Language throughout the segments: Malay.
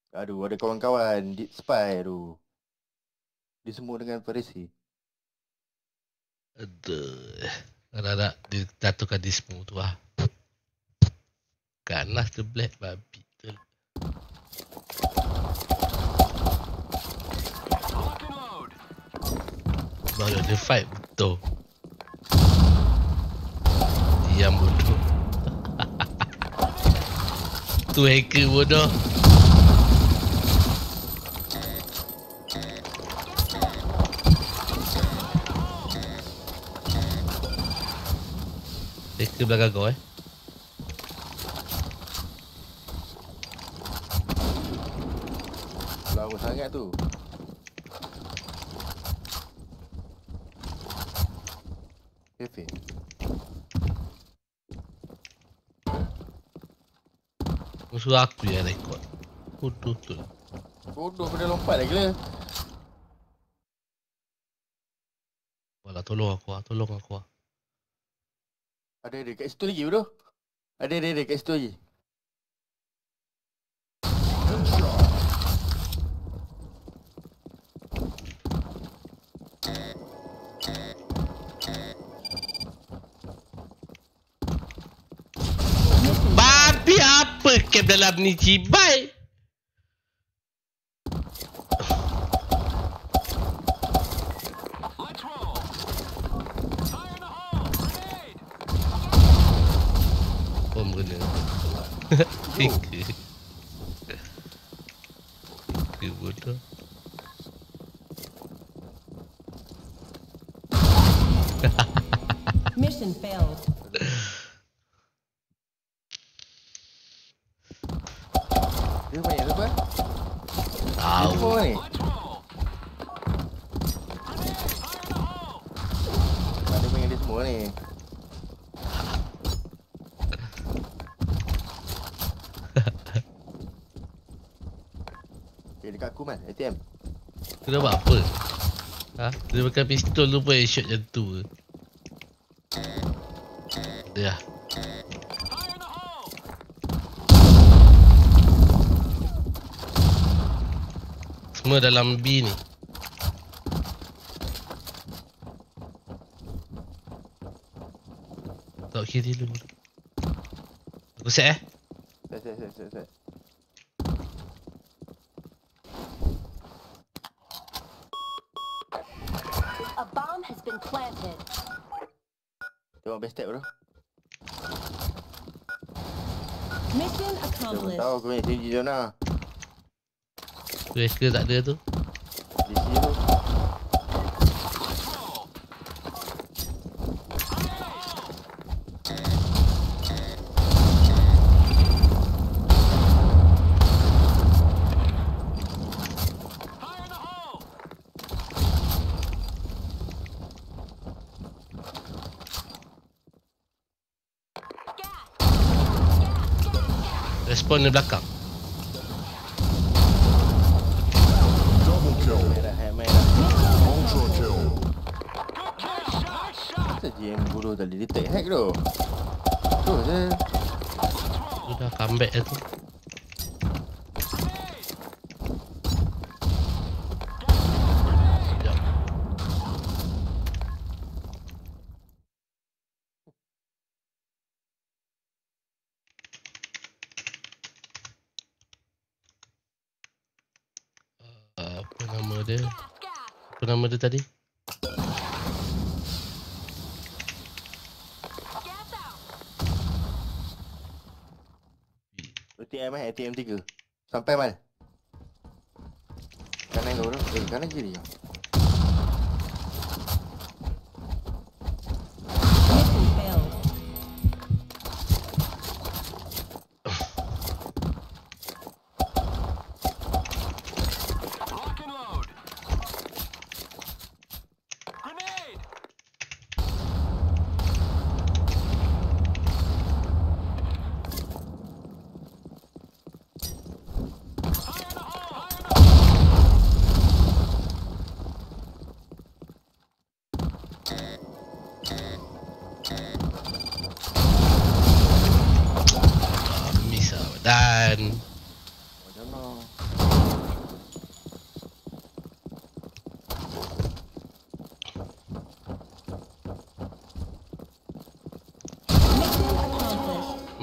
Aduh, ada kawan-kawan di spy tu. Dia semua dengan Farisi. Aduh. Anak-anak dijatuhkan di semua tu lah. Ganas tu black babi tu. Baru dia fight betul. Diam bodoh. Tu hacker bodoh. Hacker belakang kau Lama sangat tu. Cafe. Musuh aku yang rekod. Bodoh tu. Bodoh pada lompat lagi lah. Walah tolong aku lah. Tolong aku lah. Ada kat situ lagi bodoh. Ada kat situ lagi. Babi apa cap dalam ni cibai? Bom kena. Hacker. Hacker bodoh. Mission failed. Dia banyak tu kan? Tahu. Semua ni. Ada main dia semua ni. Dekat aku man, ATM. Kena buat apa? Ha? Dia pakai pistol tu pun headshot macam tu ke? Dia lah. Semua dalam B ni. Tak kiri dulu. Aku set Set. A bomb has been planted. Tengok best step bro. Mission Jangan accomplished. tahu aku punya sini Jona. Hacker tak ada tu. Di sini tu. Respon di belakang. Double kill. Merah. Ultra kill. Kenapa GM guru tadi detect hack tu? Tu je. Sudah comeback dah tu. Sekejap. Apa nama dia? Apa nama dia tadi? ATM ATM 3. Sampai mal. Kanan kau bro. Kanan kiri. Mission failed. Miss lah. Dan Macam mana?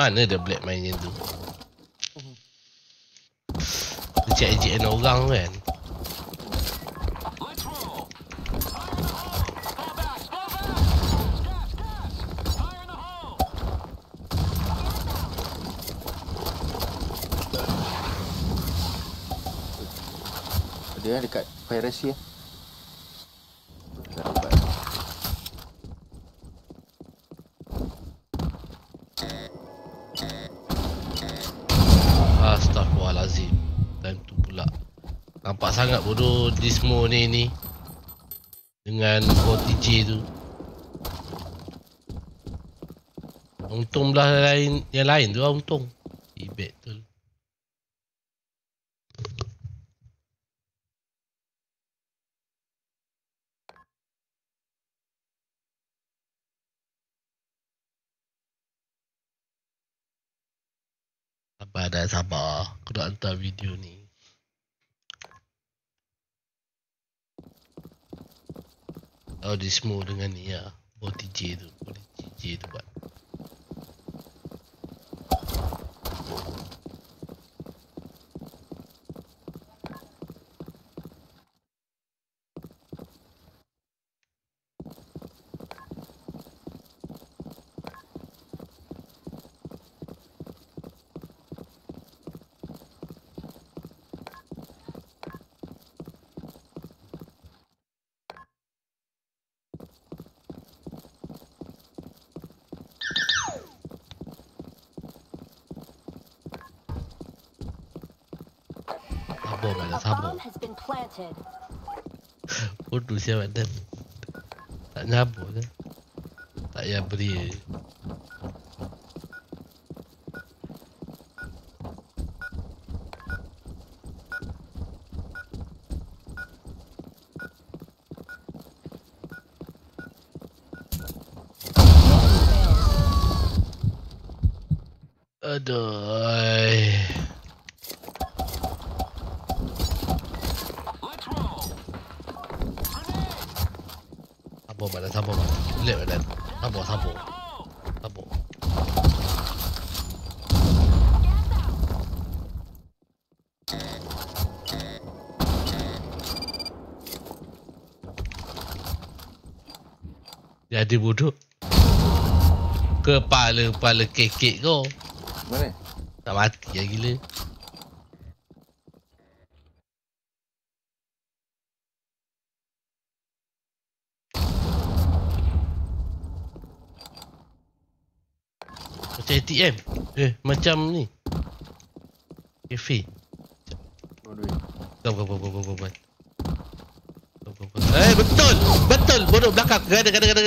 Mana ada Black main macam tu? Dia cek AJN orang kan. Dia dekat piracy. Tak dapat. Astaghfirullahalazim. Time tu pula. Nampak sangat bodoh Dismo ni dengan OTJ tu. Untung belah lain, yang lain tu lah untung. Ibet tu. Sabar dah, sabar. Aku nak hantar video ni. Oh, Dismo dengan ni lah. OTJ tu. OTJ tu buat. Sabar pada A sabar. bomb has been planted. Bodoh siapa dan tak nyabur je. Tak payah beria. Aduh. Sabar badan, sabar badan. Relax badan. Sabar, sabar. Sabar. Jadi bodoh. Kepala kekek kau. Mana? Tak mati lah gila. Macam ATM. Macam ni. Cafe. Oh, duit. Kau. Betul. Betul. Bodoh belakang. Gada.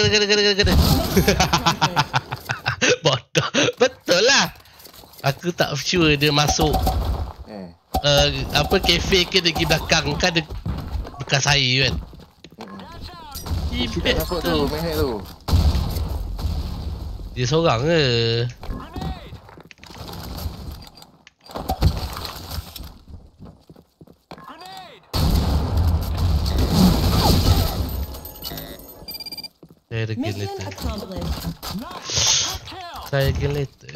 Bodoh. Betul lah. Aku tak sure dia masuk apa kafe ke dia pergi belakang kan ada bekas air kan. Kita tak nampak tu, main hack tu. Dia seorang ke? Saya again Mission later. accomplished. Saya again later.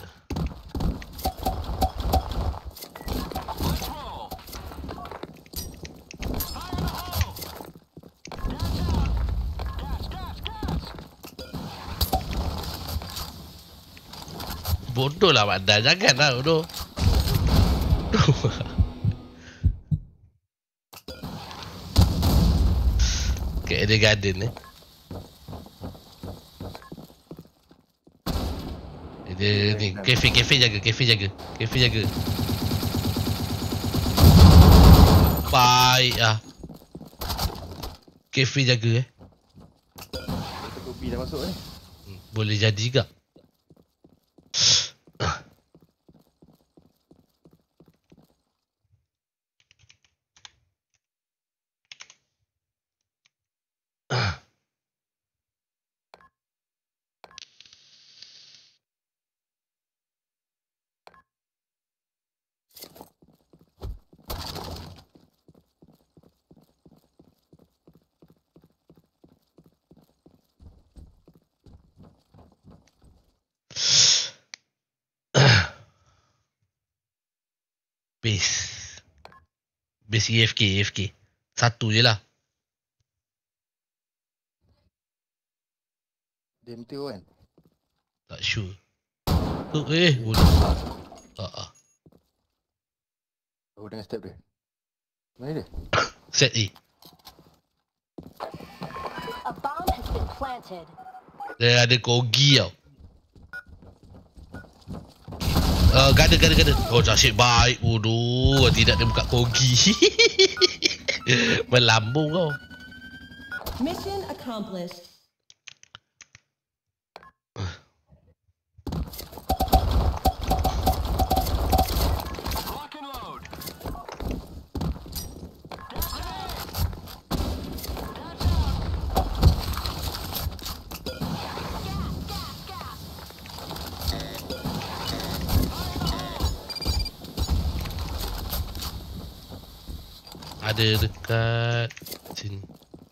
Bodoh lah badan. Jangan lah bodoh. Kayak ada garden ni. Dia ni kafe jaga. Baik ah. Kafe jaga Kopi dah masuk ni. Boleh jadi juga. Base AFK. Satu je lah. Dia MTO kan? Tak sure. Tu bodoh. Oh, dengan step dia. Mana dia? Set A. A bomb has been planted. Dia ada kogi tau. Gada. Oh, nasib baik. Bodoh. Tidak dia buka kogi. Melambung kau. Mission accomplished. Lock and load. Ada dekat sini.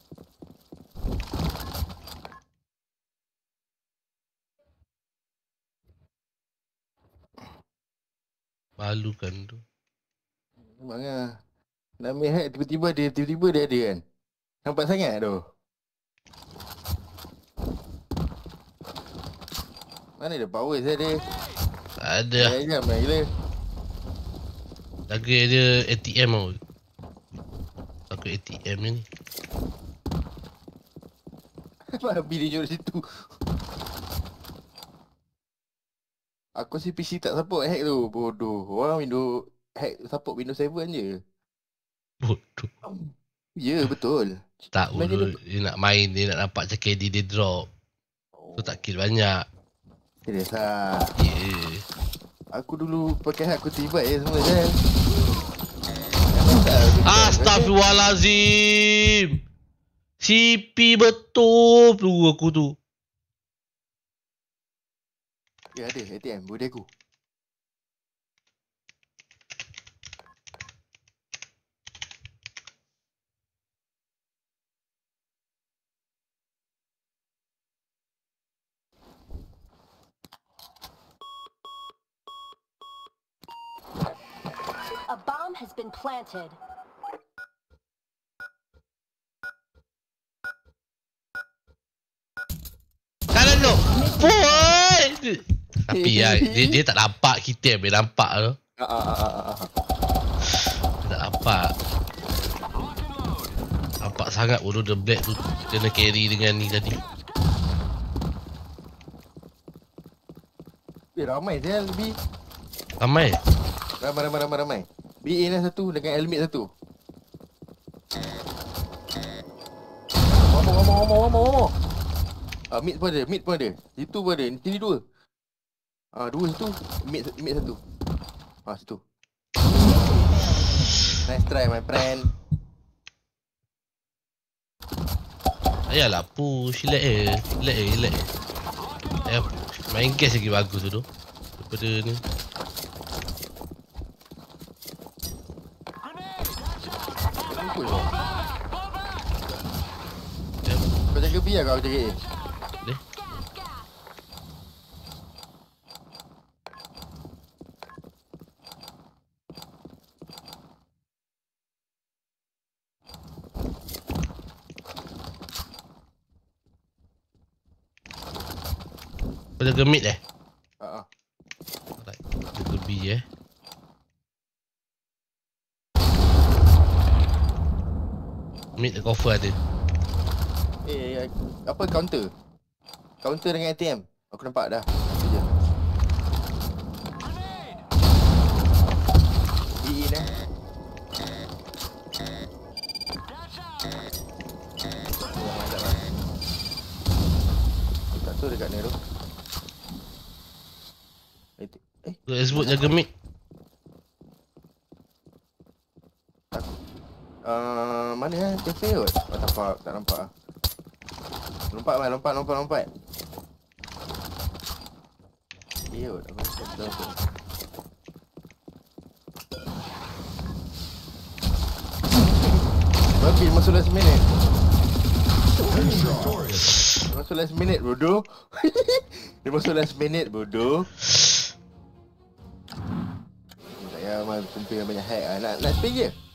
Malu kan tu. Memanglah. Nak ambil hack tiba-tiba dia ada kan? Nampak sangat tu. Mana dia power saya dia? Tak ada lah. Saya main gila. Laga dia ATM tau. Takut ATM ni. Babi dia jual situ. Aku si PC tak support hack tu. Bodoh. Orang Windows hack support Windows 7 je. Bodoh. Ya, betul. Tak Sebenarnya bodoh. Dia nak main, dia nak nampak macam KD dia drop. Tu tak kill banyak. Serius lah. Yeah. Aku dulu pakai hack aku tiba je semua je. Astaghfirullahalazim. CP betul tu aku tu. Ya ada ATM, boleh aku. A bomb has been planted. Kanan tu. Boy. Tapi ya, dia tak nampak kita boleh nampak tu. Dia tak nampak. Nampak sangat bodoh the black tu kena carry dengan ni tadi. Ramai je lebih. Ramai. Ramai. BA dah satu dengan helmet satu. Ngomong. Mid pun ada. Situ pun ada. Sini dua. Dua situ. Mid satu. Situ. Nice try my friend. Ayalah push, relax. Main gas lagi bagus tu daripada ni. Kau jaga B lah kau jaga A. Boleh? Kau jaga mid Alright, jaga B Mid cover ada. Apa counter? Counter dengan ATM. Aku nampak dah. Itu je. BE dah. Tak tahu dekat ni tu. Tu sebut jaga mid. Mana cafe kot? Tak nampak. Lompat. Ya kot, aku tak tahu. Babi masuk last minute. Masuk last minute bodoh. Dia masuk last minute bodoh. Tak payah Memang komplain banyak hack lah. Nak spray je.